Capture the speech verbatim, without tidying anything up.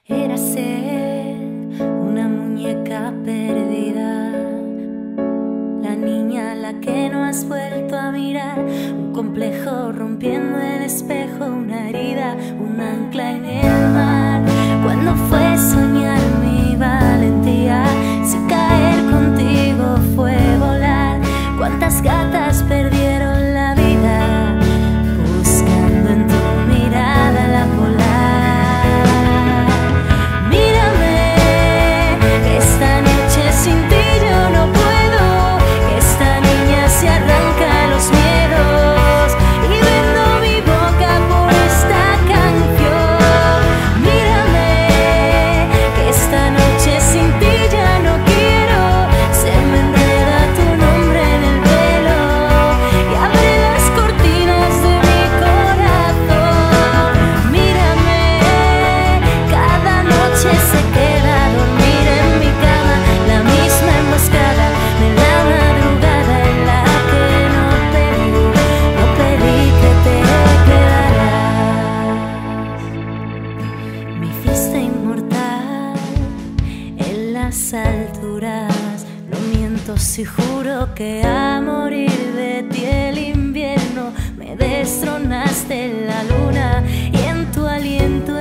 Érase una muñeca perdida, la niña a la que no has vuelto a mirar, un complejo rompiendo el espejo, una herida, un ancla en el mar. Cuando fue soñar mi valentía, si caer contigo fue volar, cuántas gatas perdieron la vida buscando en tu mirada la polar. Alturas, no miento si juro que a morir de ti el invierno me destronaste la luna y en tu aliento